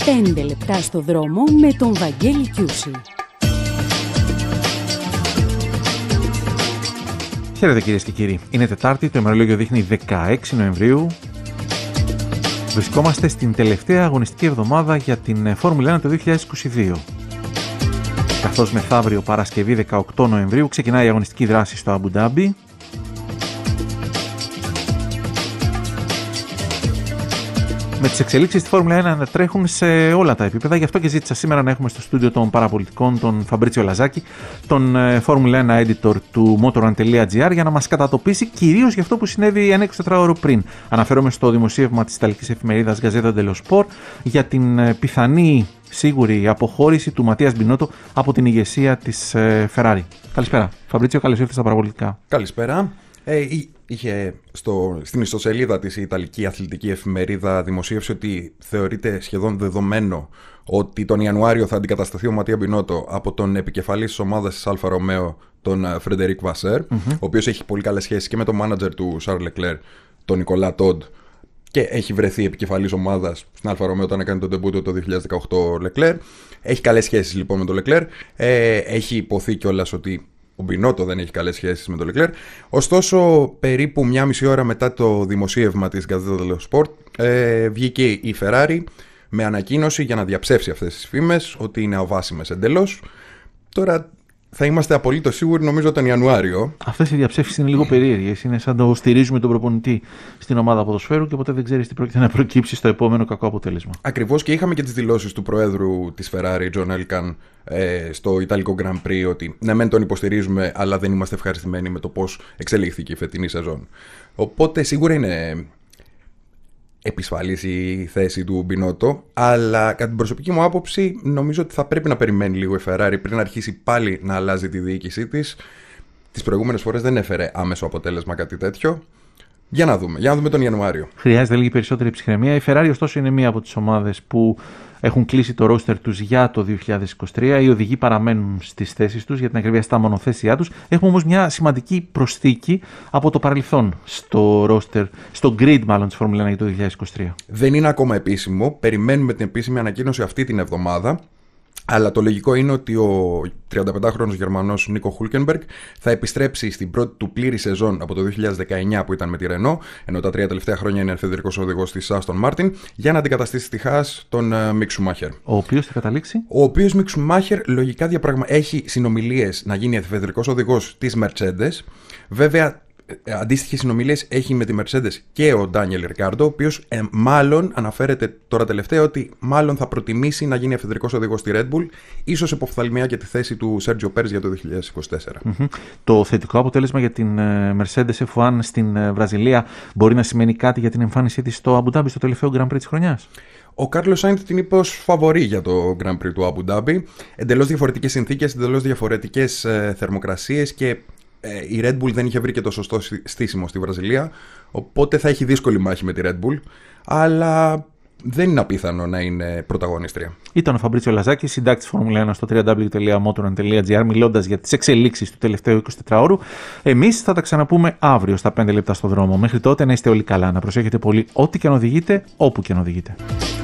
5 λεπτά στο δρόμο με τον Βαγγέλη Κιούση. Χαίρετε κυρίες και κύριοι. Είναι Τετάρτη, το ημερολόγιο δείχνει 16 Νοεμβρίου. Βρισκόμαστε στην τελευταία αγωνιστική εβδομάδα για την Φόρμουλα 1 το 2022. Καθώς μεθαύριο Παρασκευή 18 Νοεμβρίου ξεκινάει η αγωνιστική δράση στο Αμπου Ντάμπι. Με τις εξελίξεις στη Φόρμουλα 1 να τρέχουν σε όλα τα επίπεδα. Γι' αυτό και ζήτησα σήμερα να έχουμε στο στούντιο των παραπολιτικών τον Φαμπρίτσιο Λαζάκη, τον Φόρμουλα 1 editor του motor1.gr, για να μας κατατοπίσει κυρίως για αυτό που συνέβη 1-24 ώρο πριν. Αναφέρομαι στο δημοσίευμα της ιταλικής εφημερίδας Gazzetta dello Sport για την πιθανή σίγουρη αποχώρηση του Ματίας Μπινότο από την ηγεσία της Ferrari. Καλησπέρα. Φαμπρίτσιο, καλώς ήρθες στα παραπολιτικά. Καλησπέρα. Είχε στην ιστοσελίδα της η Ιταλική αθλητική εφημερίδα δημοσίευσε ότι θεωρείται σχεδόν δεδομένο ότι τον Ιανουάριο θα αντικατασταθεί ο Ματία Μπινότο από τον επικεφαλής της ομάδας της Αλφα Ρωμαίο, τον Φρεντερίκ Βασέρ, ο οποίος έχει πολύ καλές σχέσεις και με τον μάνατζερ του Σαρλ Λεκλέρ, τον Νικολά Τόντ, και έχει βρεθεί επικεφαλής ομάδας στην Αλφα Ρωμαίο όταν έκανε τον ντεμπούτο το 2018 Λεκλέρ. Έχει καλές σχέσεις λοιπόν με τον Λεκλέρ. Έχει υποθεί κιόλας ότι ο Μπινότο δεν έχει καλές σχέσεις με τον Λεκλέρ. Ωστόσο, περίπου μια μισή ώρα μετά το δημοσίευμα της Gazzetta dello Sport, βγήκε η Ferrari με ανακοίνωση για να διαψεύσει αυτές τις φήμες, ότι είναι αβάσιμες εντελώς. Τώρα θα είμαστε απολύτως σίγουροι, νομίζω, τον Ιανουάριο. Αυτές οι διαψεύσεις είναι λίγο περίεργες. Είναι σαν το στηρίζουμε τον προπονητή στην ομάδα ποδοσφαίρου και ποτέ δεν ξέρεις τι πρόκειται να προκύψει στο επόμενο κακό αποτέλεσμα. Ακριβώς, και είχαμε και τις δηλώσεις του προέδρου της Ferrari, Τζον Έλκαν, στο Ιταλικό Grand Prix, ότι ναι, μεν τον υποστηρίζουμε, αλλά δεν είμαστε ευχαριστημένοι με το πώς εξελίχθηκε η φετινή σεζόν. Οπότε σίγουρα είναι επισφαλής η θέση του Μπινότο, αλλά κατά την προσωπική μου άποψη νομίζω ότι θα πρέπει να περιμένει λίγο η Ferrari πριν αρχίσει πάλι να αλλάζει τη διοίκησή της. Τις προηγούμενες φορές δεν έφερε άμεσο αποτέλεσμα κάτι τέτοιο. Για να δούμε τον Ιανουάριο. Χρειάζεται λίγη περισσότερη ψυχραιμία. Η Ferrari, ωστόσο, είναι μία από τις ομάδες που έχουν κλείσει το ρόστερ τους για το 2023. Οι οδηγοί παραμένουν στις θέσεις τους, για την ακριβία στα μονοθέσιά τους. Έχουμε όμως μια σημαντική προσθήκη από το παρελθόν στο ρόστερ, στο grid μάλλον της Φόρμουλα 1 για το 2023. Δεν είναι ακόμα επίσημο. Περιμένουμε την επίσημη ανακοίνωση αυτή την εβδομάδα. Αλλά το λογικό είναι ότι ο 35χρονος Γερμανός Νίκο Χούλκενμπεργκ θα επιστρέψει στην πρώτη του πλήρη σεζόν από το 2019 που ήταν με τη Renault, ενώ τα 3 τελευταία χρόνια είναι εφεδρικός οδηγός της Aston Martin, για να αντικαταστήσει στη Haas τον Μικ Σουμάχερ. Ο οποίος θα καταλήξει. Ο οποίος Μικ Σουμάχερ λογικά έχει συνομιλίες να γίνει εφεδρικός οδηγός της Mercedes. Βέβαια, αντίστοιχες συνομιλίες έχει με τη Mercedes και ο Ντάνιελ Ρικάρντο, ο οποίος μάλλον αναφέρεται τώρα τελευταία ότι μάλλον θα προτιμήσει να γίνει εφεδρικός οδηγός στη Red Bull, ίσως εποφθαλμιά και τη θέση του Σέρτζιο Πέρες για το 2024. Το θετικό αποτέλεσμα για την Mercedes F1 στην Βραζιλία μπορεί να σημαίνει κάτι για την εμφάνισή της στο Αμπου Ντάμπι στο τελευταίο Grand Prix της χρονιάς. Ο Κάρλος Σάινθ την είπε ως φαβορί για το Grand Prix του Αμπου Ντάμπι. Εντελώς διαφορετικές συνθήκες, εντελώς διαφορετικές θερμοκρασίες και η Red Bull δεν είχε βρει και το σωστό στήσιμο στη Βραζιλία, οπότε θα έχει δύσκολη μάχη με τη Red Bull, αλλά δεν είναι απίθανο να είναι πρωταγωνίστρια. Ήταν ο Φαμπρίτσιο Λαζάκη, συντάκτης Φόρμουλα 1 στο www.motor1.gr, μιλώντας για τις εξελίξεις του τελευταίου 24ωρου. Εμείς θα τα ξαναπούμε αύριο στα 5 λεπτά στο δρόμο. Μέχρι τότε να είστε όλοι καλά, να προσέχετε πολύ ό,τι και αν οδηγείτε, όπου και αν οδηγείτε.